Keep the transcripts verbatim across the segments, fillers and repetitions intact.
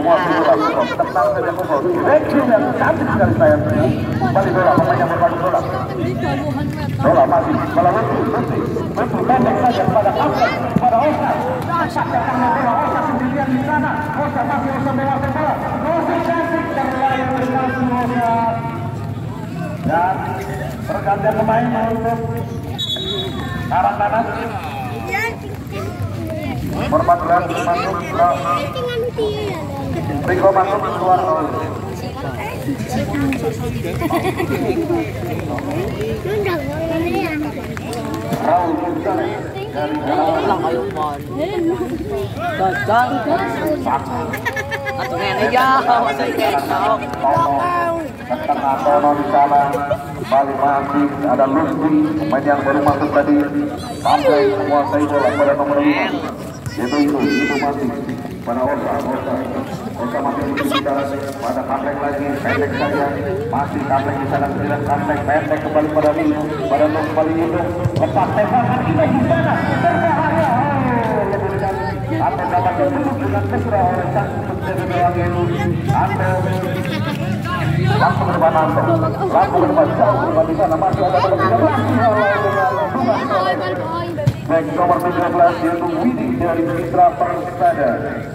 menguasai bola. Tenang saja Koko. Rekin yang cantik sekali sayang. Kembali bola, pemainnya berpadu bola. Bola masih bola Lutfi, Lutfi, Lutfi pendek saja kepada Kapten, kepada Osa. Sampai karena bola Osa sendirian di sana. Osa masih Osa menguasai bola. Osa cantik terlayar berkasih Osa. Dan pergantian pemain untuk arah kanan. Format gerak masuk ke Riko masuk keluar. Raul Gonzalez dari Lang kayo man. Dadan. Atau ngene ya, masih kena. Tengah Tono di sana, kembali masih ada Lutfi, pemain yang baru masuk tadi, sampai menguasai bola pada nomor lima. Itu itu itu masih pada Osa, Osa, Osa masih bicara pada Kaplek lagi, pendek saja, masih Kaplek di sana sembilan Kaplek pendek kembali pada Mino, pada Nuk kembali itu, lepas tembakan itu di sana, berbahaya. Sampai dapat ditutup dengan mesra oleh sang penjaga gawang itu, Anto. Langsung ke depan Anto, langsung ke depan jauh ke depan di sana masih ada kelebihan lagi. Back nomor tujuh belas yaitu Widi dari Mitra Persada.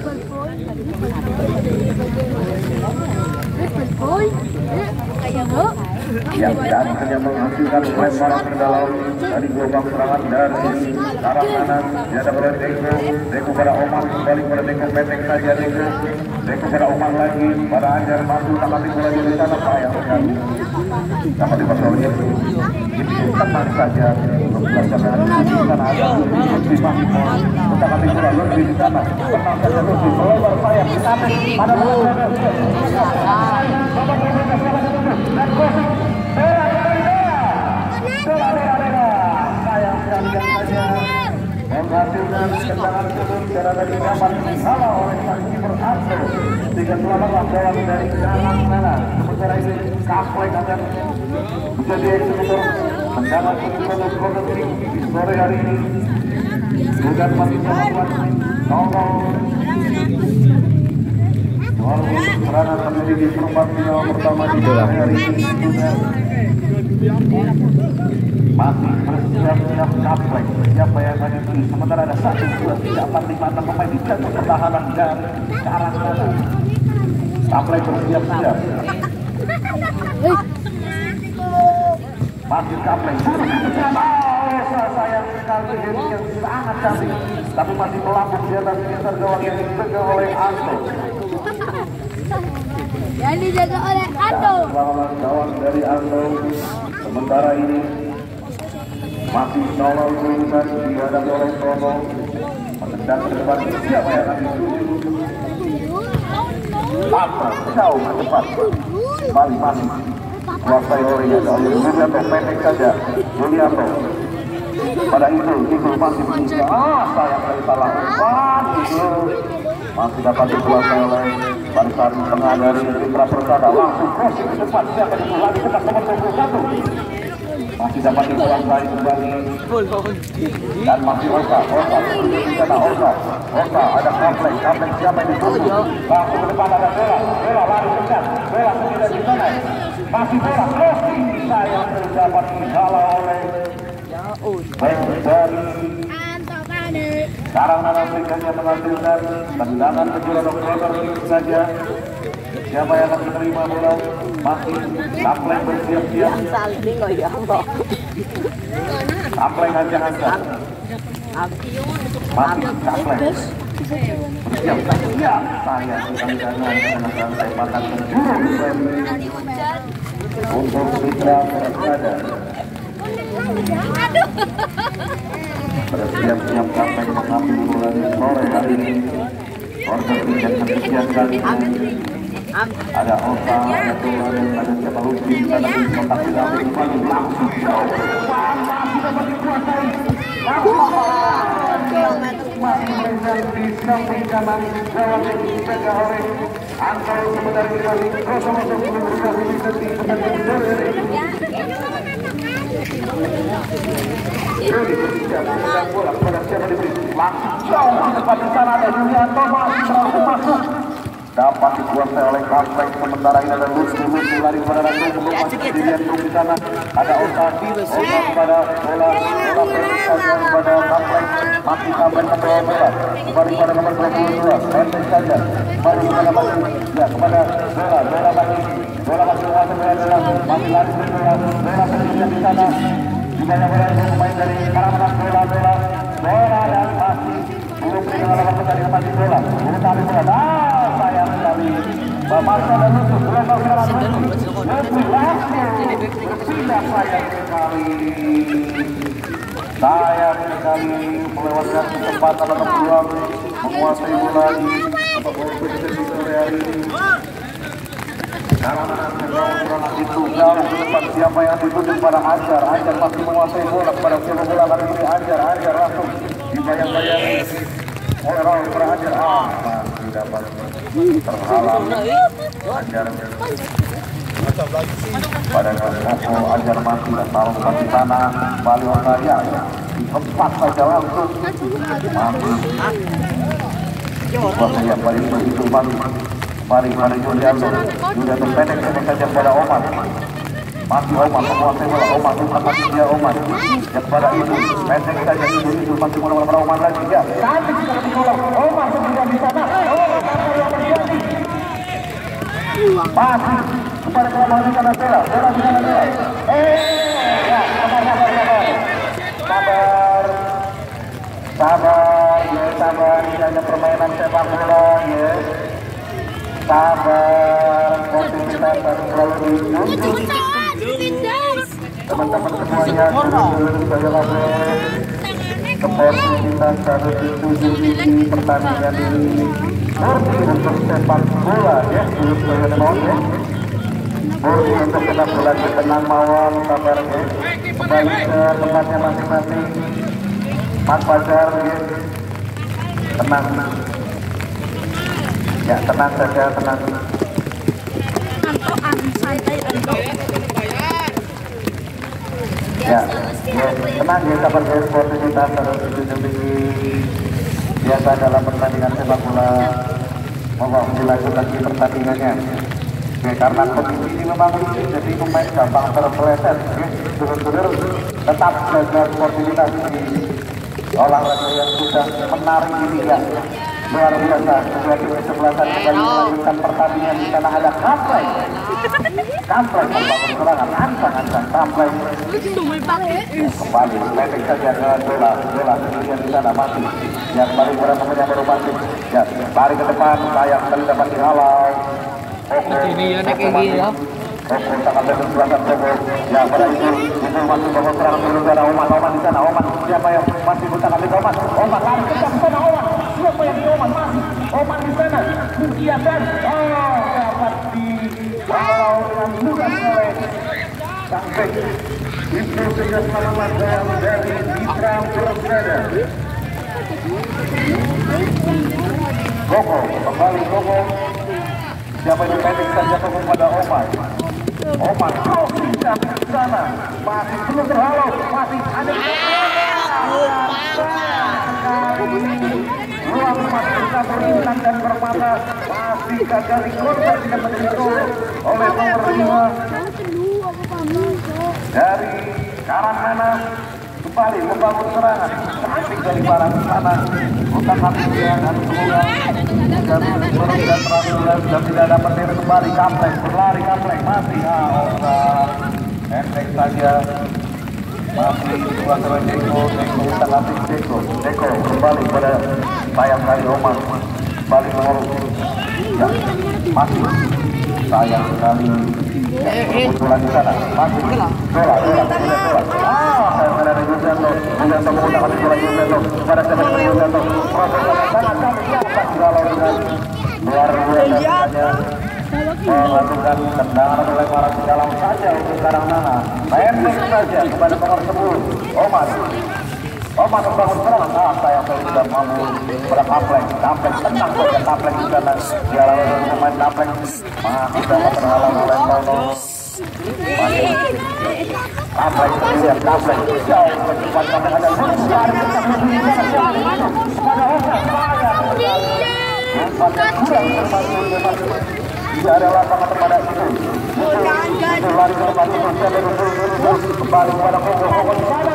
Yang dan hanya menghasilkan lemparan ke dalam dari gelombang serangan dari arah kanan. Dia oleh Deko, Deko pada Omar kembali pada Deko pendek saja Deko, Deko pada Omar lagi pada Anjar masuk dapat bola di sana payah sekali. Dapat diperoleh itu tenang saja melaksanakan di sana ada Lutfi masih dapat bola Lutfi di sana tenang saja Lutfi melebar sayap di sana pada bola dan gosip Bela dari Bela Bela Bela sayang sekali saja menghasilkan tendangan sudut secara tadi dapat dihalau oleh sang kiper Arso sehingga selamatlah gawang dari kanan sana. Sementara itu Kaplek akan menjadi eksekutor tendangan sudut untuk Golden King di sore hari ini. Bukan masih melakukan nol-nol. Soal serangan terjadi di perempat final pertama di sore hari ini juga masih bersiap-siap Kaplek. Siapa yang akan dipilih? Sementara ada satu, dua, tiga, empat, lima, enam pemain di jatuh pertahanan dari ke arah kanan. Kaplek bersiap-siap. Masih Kaplek. Sayang sekali ini yang sangat cantik, tapi masih melambung di atas pintar gawang yang dijaga oleh Anto. Yang dijaga oleh Anto. Gawang dari Anto. Sementara ini masih nol tulisan dihadapi oleh Tono menendang ke depan. Siapa yang akan dituju? Apa? Jauh ke depan. Kembali masih kuasai oleh Yulianto pendek saja. Yulianto pada itu itu masih bisa. Ah sayang dari salah umpan itu masih dapat dikuasai oleh barisan tengah dari Mitra Persada. Langsung crossing ke depan. Siapa itu lagi cepat nomor dua puluh satu. Masih dapat dikuasai kembali dan masih Osa, Osa di sana Osa, Osa ada Kaplek, Kaplek siapa yang dituju? Langsung ke depan ada Bela, Bela lari kencang, Bela sendiri di sana, masih Bela crossing sayang dapat dihalau oleh baik dari sekarang Nana Afrikanya menghasilkan tendangan kejuaraan Oktober itu saja. Siapa yang akan menerima bola? Masih Kaplek bersiap-siap. Kaplek ancang-ancang. Masih Kaplek bersiap-siap. Saya kadang-kadang menggunakan tembakan penjuru untuk Mitra Persada. Bersiap-siap Kaplek mengambil bola di sore hari ini. Order yang kesekian kali ini. Ada Osa, ada Tuhan, ada siapa Lutfi, ada kontak tidak kembali langsung masih dapat dikuasai masih berjalan di samping kanan gawang yang dijaga oleh Anto. Sebentar ini masih kosong-kosong belum berhasil di pertandingan dari Juli bersiap memegang bola kepada siapa diberi langsung jauh di depan di sana ada Yulianto masih berhasil masuk dapat dikuasai oleh Kampeng. Sementara ini ada Lutfi, Lutfi lari pada Ratu, belum dilihat di sana ada Otak, Otak pada bola, bola saja kepada Kampeng, masih Kampeng membawa bola kembali pada nomor dua puluh dua, pendek saja kembali kepada masih ya kepada bola, bola masih bola masih menguasai bola bola masih lari bola, bola terlihat di sana di mana bola pemain dari Karamanan bola bola bola dan masih belum dengan dari masih bola, belum tali bola, ah sayang sekali. Masih ada Lutfi, belum tahu sekarang Lutfi, Lutfi langsung berpindah sayang sekali. Sayang sekali melewatkan kesempatan atau peluang menguasai bola lagi untuk kompetisi sore hari ini. Karena bola itu jauh ke depan, siapa yang dituju pada Ajar, Ajar masih menguasai bola kepada siapa bola kali ini Ajar, Ajar langsung dibayang-bayang oleh Raul kepada Ajar, ah masih dapat terhalang Ajar pada Koko. Ajar masih taruh di sana kembali Osaya di tempat saja langsung masih buat yang paling begitu balik balik pada Julianto. Julianto pendek-pendek saja pada Omar, masih Omar menguasai bola. Omar bukan masih dia Omar yang kepada itu pendek saja itu itu masih bola pada Omar lagi ya cantik sekali bola Omar sudah di sana. Omar sampai yang terjadi masih kepada kelemahan di sana bola bola di sana bola eh ya sabar sabar sabar sabar sabar ya sabar ini hanya permainan sepak bola ya sabar kontinuitas harus selalu diuji teman-teman semuanya dulu saya langsung sportivitas harus diuji di pertandingan ini murni untuk sepak bola ya dulu saya mau ya murni untuk sepak bola tenang mawar sabar ya kembali ke tempatnya masing-masing. Mas Fajar ya tenang ya tenang saja tenang ya, ya tenang ya sabar ya sportivitas harus diuji biasa dalam pertandingan sepak bola mohon dilanjutkan di pertandingannya ya, karena kondisi ini memang lucu jadi pemain gampang terpeleset ya, benar-benar tetap jaga sportivitas di olahraga yang sudah menarik ini ya luar biasa. Kedua tim kesebelasan kembali melanjutkan pertandingan. Di sana ada Kampeng, Kampeng membangun serangan, ancang ancang Kampeng kembali pendek saja ke bola bola kemudian di sana masih ya kembali pada pemain baru masih ya lari ke depan sayang sekali dapat dihalau. Oke ini ya nek ini ya Koko sangat berkekuatan Koko ya pada itu itu masih Koko serangan dulu ada Oman Oman di sana Oman siapa yang masih bukan ambil Oman Oman lari kencang di sana Oman siapa yang di Oman masih Oman di sana Mukiasan oh dapat dihalau dengan mudah oleh sampai itu sehingga selamat gol dari Mitra Belgrada. Koko kembali Koko siapa yang pendek saja Koko pada Oman Oman oh tidak di sana masih belum terhalau masih ada ruang masih bisa berintang dan bermata masih gagal dikorban tidak menjadi gol oleh nomor lima dari Karangana kembali membangun serangan cantik dari barang sana bukan hatinya dan semoga dan berurut dan terakhir dan tidak dapat diri kembali Kampeng berlari Kampeng masih ah oh pendek saja masih dua sama Deko Deko utang latih Deko Deko kembali pada sayang kali Omar kembali mengurus ya masih sayang sekali kebetulan di sana masih bola bola bola bola ah saya mengenai Yulianto Yulianto menggunakan bola Yulianto pada sebenarnya Yulianto proses sangat cantik dapat dihalau dengan luar biasa melakukan tendangan atau lemparan ke dalam saja untuk Karangnana pendek saja kepada nomor sepuluh Omar Omar membangun serangan ah sayang saya sudah mampu pada Kampeng Kampeng tenang saja Kampeng di sana dihalau oleh pemain Kampeng masih dapat terhalang oleh Tono masih Kampeng kemudian Kampeng jauh ke depan Kampeng ada lari kencang lebih di sana pada Oka sayang sekali umpan yang kurang bermanfaat area lapangan kepada itu. Itu lari ke depan itu siapa yang dulu kembali kepada Koko Koko di sana.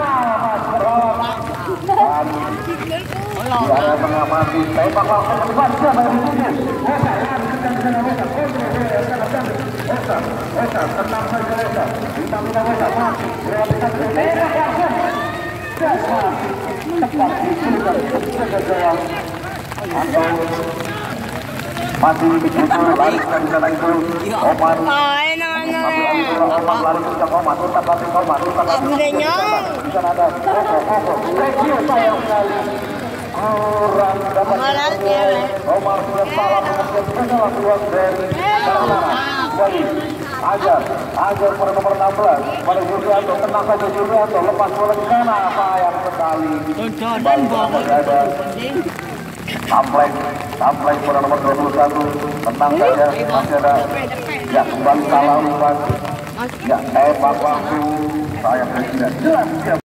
Di area mengamati tembak langsung ke depan siapa yang dituju. Osa lari kencang di sana Osa. Osa, Osa, tenang saja Osa. Vitamina Osa masih berhasil tembak langsung. Dan masih tepat disuruhkan kegagalan. Atau masih itu lari dari sana itu Omar Omar lari kencang Omar tetap lari Omar tetap lari di sana ada Koko Koko Regio sayang sekali kurang dapat Omar sudah salah mengejar segala peluang dari Tarana kembali Ajar Ajar pada nomor enam belas pada Julianto tenang saja Julianto lepas bola di sana sayang sekali kembali ada Sampai sampai pada nomor dua puluh satu tenang saja masih ada ya kembali salah umpan ya tembak waktu sayang tidak jelas.